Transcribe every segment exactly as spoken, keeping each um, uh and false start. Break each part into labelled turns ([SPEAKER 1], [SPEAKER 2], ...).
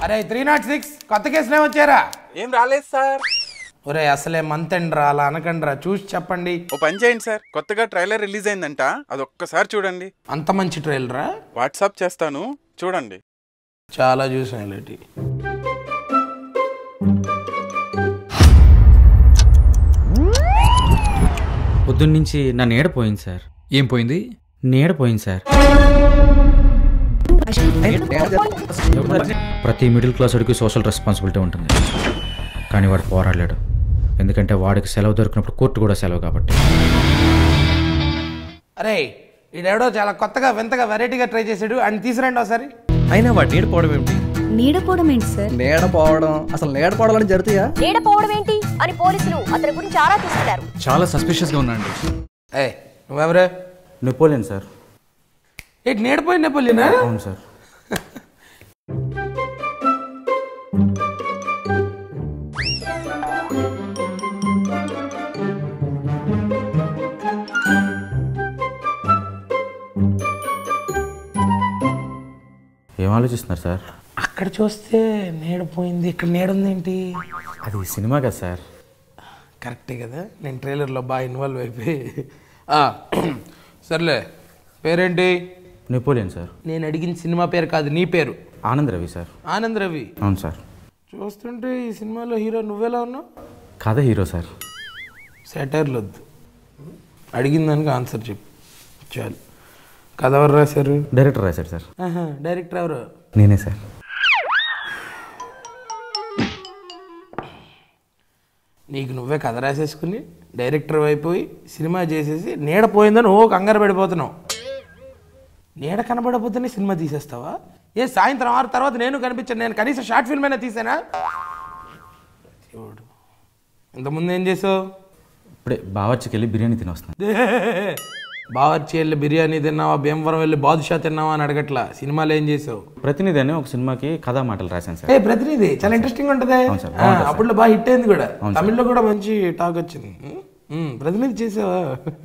[SPEAKER 1] అరే three nought six కొత్త కేసులు ఏమొచ్చారా?
[SPEAKER 2] ఏం రాలేదు సార్.
[SPEAKER 1] ఒరే అసలే మంత్ ఎండ్ రా, అలా అనకండి రా, చూసి చెప్పండి.
[SPEAKER 2] ఓ పని చేయండి సార్, కొత్తగా ట్రైలర్ రిలీజ్ అయిందంట, అది ఒక్కసారి చూడండి.
[SPEAKER 1] అంత మంచి ట్రైలరా?
[SPEAKER 2] వాట్సాప్ చేస్తాను చూడండి.
[SPEAKER 1] చాలా చూసాను ఇలాంటి.
[SPEAKER 3] పొద్దున్నుంచి నా నీడ పోయింది సార్.
[SPEAKER 4] ఏం పోయింది?
[SPEAKER 3] నీడ పోయింది సార్. ప్రతి మిడిల్ క్లాస్ వాడికి సోషల్ రెస్పాన్సిబిలిటీ ఉంటుంది, కానీ వాడు పోరాడలేడు. ఎందుకంటే వాడికి సెలవు దొరికినప్పుడు కోర్టు కూడా సెలవు కాబట్టి.
[SPEAKER 1] అరే ఈడెవడో చాలా కొత్తగా వింతగా వెరైటీగా ట్రై చేసాడు, అని తీసుకురండి ఒకసారి.
[SPEAKER 4] అయినా వాడు నీడపోవడం ఏమిటి?
[SPEAKER 5] నీడపోవడం ఏంటి సార్?
[SPEAKER 6] నీడపోవడం అసలు నీడపోవడం అని జరుగుతాయా?
[SPEAKER 5] నీడపోవడం ఏంటి అని పోలీసులు అతని గురించి ఆరా తీస్తున్నారు.
[SPEAKER 4] చాలా సస్పిషియస్ గా ఉన్నాండి.
[SPEAKER 1] ఏ నువ్వెవరే?
[SPEAKER 3] Napoleon sir.
[SPEAKER 1] ఏంటి నీడపోయి నెపోలియనా?
[SPEAKER 3] అవును సార్. ఏం ఆలోచిస్తున్నారు సార్?
[SPEAKER 1] అక్కడ చూస్తే నీడపోయింది, ఇక్కడ నీడుంది ఏంటి?
[SPEAKER 3] అది సినిమా కదా సార్.
[SPEAKER 1] కరెక్టే కదా, నేను ట్రైలర్లో బాగా ఇన్వాల్వ్ అయిపోయి. సర్లే, పేరేంటి?
[SPEAKER 3] Napoleon sir.
[SPEAKER 1] నేను అడిగిన సినిమా పేరు కాదు, నీ పేరు.
[SPEAKER 3] ఆనంద్ రవి సార్.
[SPEAKER 1] ఆనంద్ రవి?
[SPEAKER 3] అవును సార్.
[SPEAKER 1] చూస్తుంటే ఈ సినిమాలో హీరో నువ్వెలా ఉన్నావు?
[SPEAKER 3] కథ హీరో సార్.
[SPEAKER 1] సెటైర్లు వద్దు, అడిగిన దానికి ఆన్సర్ చెప్పు చాలు. కథ ఎవరు రాశారు?
[SPEAKER 3] డైరెక్టర్ రాశారు సార్.
[SPEAKER 1] డైరెక్టర్ ఎవరు?
[SPEAKER 3] నేనే సార్.
[SPEAKER 1] నీకు నువ్వే కథ రాసేసుకుని డైరెక్టర్ అయిపోయి సినిమా చేసేసి నీడ పోయిందని ఓ కంగారు పడిపోతున్నావు. నీడ కనబడపోతేనే సినిమా తీసేస్తావా? ఏ సాయంత్రం ఆరు తర్వాత నేను కనిపించాను, నేను కనీసం షార్ట్ ఫిల్మ్ అయినా తీసానా? చూడు, ఇంతకుముందు ఏం చేసావు?
[SPEAKER 3] ఇప్పుడే బావర్చికి వెళ్ళి బిర్యానీ తిని వస్తున్నాను.
[SPEAKER 1] బావర్చి వెళ్ళి బిర్యానీ తిన్నావా, భీమవరం వెళ్ళి బాదుషా తిన్నావా అని అడగట్లా, సినిమాలో ఏం చేసావు?
[SPEAKER 3] ప్రతినిధి అని ఒక సినిమాకి కథా మాటలు రాశాను సార్.
[SPEAKER 1] ఏ ప్రతినిధి చాలా ఇంట్రెస్టింగ్ ఉంటుంది, అప్పుడు బాగా హిట్ అయింది కూడా, తమిళ్లో కూడా మంచి టాక్ వచ్చింది. ప్రతినిధి చేసావా?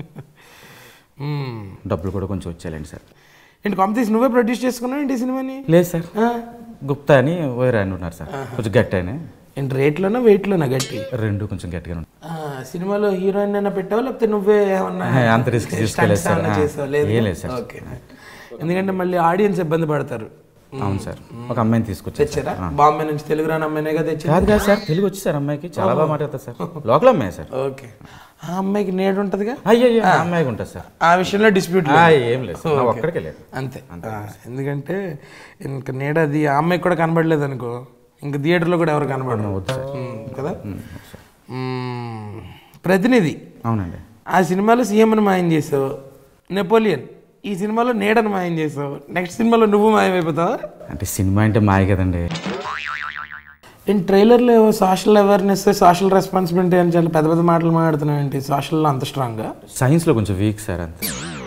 [SPEAKER 3] డబ్బులు కూడా కొంచెం వచ్చేయాలండి సార్.
[SPEAKER 1] ఏంటి కాంపిటీషన్ నువ్వే ప్రొడ్యూస్ చేసుకున్నావు ఏంటి సినిమాని?
[SPEAKER 3] లేదు సార్, గుప్తా అని వేరే ఆయన ఉన్నారు సార్, కొంచెం గట్టి ఆయన.
[SPEAKER 1] ఏంటి రేట్లోనా వెయిట్లోనా గట్టి?
[SPEAKER 3] రెండు కొంచెం గట్టిగా ఉంటాయి.
[SPEAKER 1] సినిమాలో హీరోయిన్ అయినా పెట్టావా లేకపోతే నువ్వే ఏమన్నా
[SPEAKER 3] అంత రిస్క్ తీసుకోలేదు సార్.
[SPEAKER 1] లేదు సార్. ఓకే, ఎందుకంటే మళ్ళీ ఆడియన్స్ ఇబ్బంది పడతారు.
[SPEAKER 3] అవును సార్, ఒక అమ్మాయిని తీసుకొచ్చి
[SPEAKER 1] తెచ్చారా? బాంబే నుంచి తెలుగు రాని అమ్మాయినేగా తెచ్చారు?
[SPEAKER 3] కాదు కాదు సార్, తెలుగు వచ్చి సార్ అమ్మాయికి చాలా బాగా మాట్లాడతారు సార్, లోకల్ అమ్మాయి సార్.
[SPEAKER 1] ఓకే, ఆ అమ్మాయికి నేడు ఉంటుందిగా?
[SPEAKER 3] అయ్యో ఆ అమ్మాయికి ఉంటుంది సార్,
[SPEAKER 1] ఆ విషయంలో డిస్ప్యూట్
[SPEAKER 3] ఏం లేదు, ఒక్కడికే లేదు
[SPEAKER 1] అంతే. ఎందుకంటే ఇంకా నీడ అది ఆ అమ్మాయికి కూడా కనబడలేదు అనుకో, ఇంకా థియేటర్లో కూడా ఎవరు కనబడను కదా. ప్రతినిధి.
[SPEAKER 3] అవునండి.
[SPEAKER 1] ఆ సినిమాలో సీఎంని మాయం చేసావు, నెపోలియన్ ఈ సినిమాలో నీడను మాయం చేసావు, నెక్స్ట్ సినిమాలో నువ్వు మాయమైపోతావా?
[SPEAKER 3] అంటే సినిమా అంటే మాయ కదండి.
[SPEAKER 1] నేను ట్రైలర్లో సోషల్ అవేర్నెస్, సోషల్ రెస్పాన్సిబిలిటీ అని చాలా పెద్ద పెద్ద మాటలు మాట్లాడుతున్నావు ఏంటి? సోషల్లో అంత స్ట్రాంగ్గా?
[SPEAKER 3] సైన్స్లో కొంచెం వీక్ సార్ అంతే.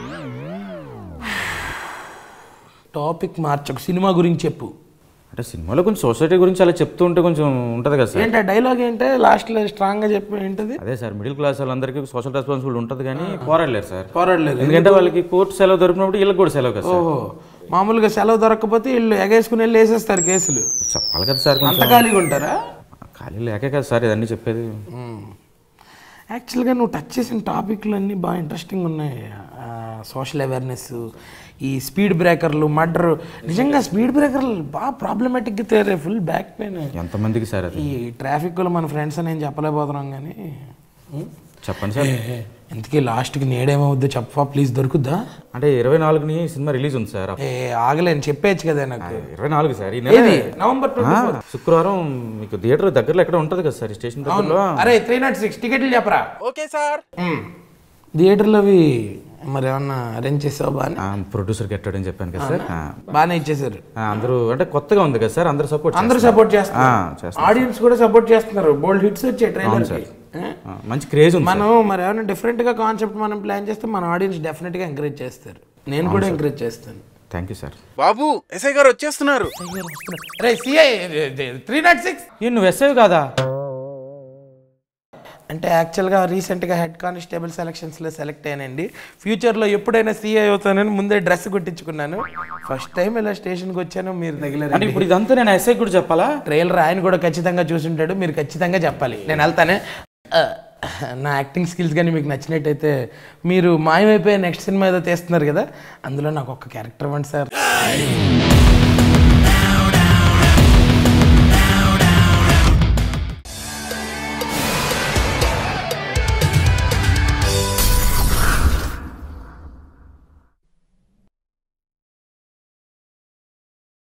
[SPEAKER 1] టాపిక్ మార్చకు, సినిమా గురించి చెప్పు.
[SPEAKER 3] అంటే సినిమాలో కొంచెం సొసైటీ గురించి అలా చెప్తూ ఉంటే కొంచెం ఉంటుంది కదా సార్.
[SPEAKER 1] ఏంటి డైలాగ్ ఏంటంటే లాస్ట్లో స్ట్రాంగ్గా చెప్పి ఏంటది?
[SPEAKER 3] అదే సార్, మిడిల్ క్లాస్ వాళ్ళందరికీ సోషల్ రెస్పాన్సిబిలిటీ ఉంటుంది కానీ పోరాడలేరు సార్.
[SPEAKER 1] పోరాడలేదు
[SPEAKER 3] ఎందుకంటే వాళ్ళకి కోర్టు సెలవు దొరికినప్పుడు వీళ్ళకి కూడా సెలవు కదా.
[SPEAKER 1] ఓహో, మామూలుగా సెలవు దొరకకపోతే వీళ్ళు ఎగేసుకుని వెళ్ళి వేసేస్తారు కేసులు.
[SPEAKER 3] చెప్పాలి కదా సార్,
[SPEAKER 1] అంత ఖాళీగా ఉంటారా?
[SPEAKER 3] ఖాళీ లేకే కదా సార్ ఇదన్నీ చెప్పేది.
[SPEAKER 1] యాక్చువల్గా నువ్వు టచ్ చేసిన టాపిక్లు అన్నీ బాగా ఇంట్రెస్టింగ్ ఉన్నాయి. సోషల్ అవేర్నెస్, ఈ స్పీడ్ బ్రేకర్లు, మర్డర్. నిజంగా స్పీడ్ బ్రేకర్లు బాగా ప్రాబ్లమాటిక్గా తయారే, ఫుల్ బ్యాక్ పెయిన్
[SPEAKER 3] ఎంతమందికి సార్. అది
[SPEAKER 1] ఈ ట్రాఫిక్లో మన ఫ్రెండ్స్ అని ఏం చెప్పలేకపోతున్నాం కానీ.
[SPEAKER 3] చెప్పండి సార్,
[SPEAKER 1] ఇంతకీ లాస్ట్కి నేడేమవుద్దో చెప్పవా ప్లీజ్? దొరుకుద్దా?
[SPEAKER 3] అంటే ఇరవై నాలుగుని సినిమా రిలీజ్ ఉంది సార్.
[SPEAKER 1] ఏ ఆగలేని చెప్పేయచ్చు కదా నాకు.
[SPEAKER 3] ఇరవై నాలుగు సార్, ఈ నెల
[SPEAKER 1] నవంబర్
[SPEAKER 3] శుక్రవారం మీకు థియేటర్ దగ్గరలో ఎక్కడ ఉంటుంది కదా సార్, స్టేషన్ దగ్గరలో.
[SPEAKER 1] అరే త్రీ నాట్ సిక్స్ టికెట్లు చెప్పరా?
[SPEAKER 2] Okay sir.
[SPEAKER 1] థియేటర్లో అవి మరి ఏమన్నా అరేంజ్ చేసావు? బాగా
[SPEAKER 3] ప్రొడ్యూసర్ కట్టాడని చెప్పాను కదా సార్,
[SPEAKER 1] బాగానే ఇచ్చేసారు.
[SPEAKER 3] అందరూ అంటే కొత్తగా ఉంది కదా సార్, అందరూ సపోర్ట్
[SPEAKER 1] అందరూ సపోర్ట్ చేస్తారు, ఆడియన్స్ కూడా సపోర్ట్ చేస్తున్నారు. బోల్డ్ హిట్స్ వచ్చాయి ట్రైలర్,
[SPEAKER 3] మంచి క్రేజ్ ఉంది.
[SPEAKER 1] మనం మరి ఏమైనా డిఫరెంట్ గా కాన్సెప్ట్ మనం ప్లాన్ చేస్తే మన ఆడియన్స్ డెఫినెట్ గా ఎంకరేజ్ చేస్తారు. నేను కూడా ఎంకరేజ్ చేస్తాను.
[SPEAKER 3] Thank you sir.
[SPEAKER 2] బాబు ఎస్ఐ గారు వచ్చేస్తున్నారు.
[SPEAKER 1] త్రీ నాట్ సిక్స్
[SPEAKER 3] నువ్వు ఎస్ఐ కాదా?
[SPEAKER 1] అంటే యాక్చువల్గా రీసెంట్గా హెడ్ కానిస్టేబుల్ సెలక్షన్స్లో సెలెక్ట్ అయ్యానండి. ఫ్యూచర్లో ఎప్పుడైనా సీఐ అవుతానని ముందే డ్రెస్ కుట్టించుకున్నాను. ఫస్ట్ టైం ఇలా స్టేషన్కి వచ్చాను, మీరు తగిలారు.
[SPEAKER 3] అంటే ఇప్పుడు ఇదంతా నేను ఎస్ఐ కూడా చెప్పాలా?
[SPEAKER 1] ట్రైలర్ ఆయన కూడా ఖచ్చితంగా చూసుంటాడు, మీరు ఖచ్చితంగా చెప్పాలి. నేను వెళ్తానే. నా యాక్టింగ్ స్కిల్స్ కానీ మీకు నచ్చినట్టయితే మీరు మాయమైపోయే నెక్స్ట్ సినిమా ఏదో తీస్తున్నారు కదా, అందులో నాకు ఒక క్యారెక్టర్ ఇవ్వండి సార్.